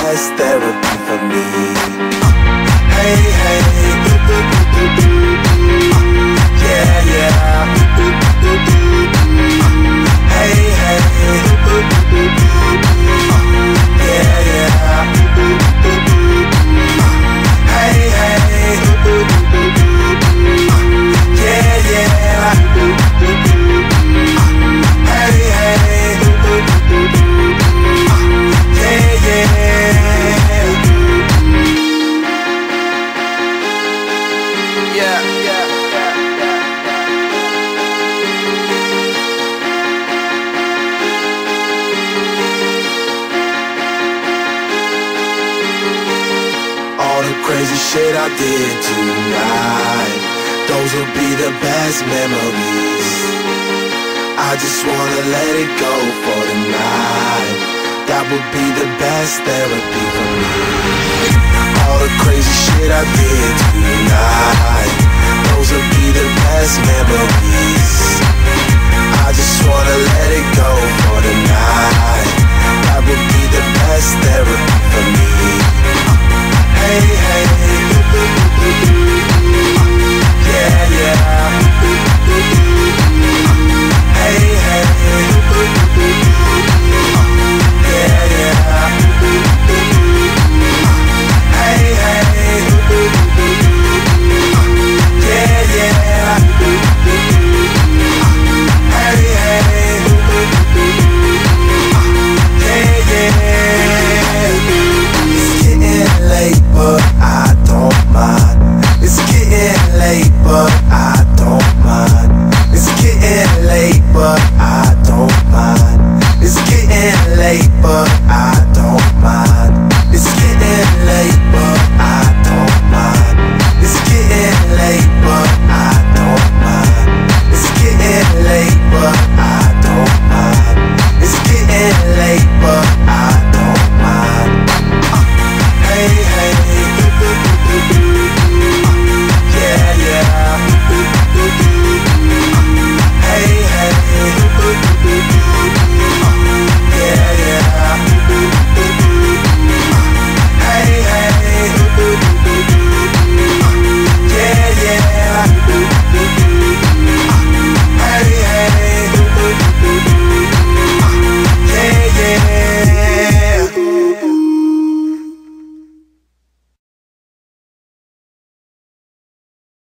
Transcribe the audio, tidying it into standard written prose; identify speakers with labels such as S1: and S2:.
S1: best therapy for me. Hey, hey, ooh, ooh, ooh, ooh, ooh. Yeah, yeah. Hey, hey, ooh, ooh, ooh, ooh. Yeah, yeah. Hey, hey, ooh, ooh, ooh, ooh. Yeah, yeah. Hey, hey, ooh, ooh, ooh, ooh. Yeah, yeah. Yeah, yeah, yeah, yeah. All the crazy shit I did tonight, those will be the best memories. I just wanna let it go for the night. That would be the best therapy for me. All the crazy shit I did tonight, those will be the best memories. I just wanna let it go for the night.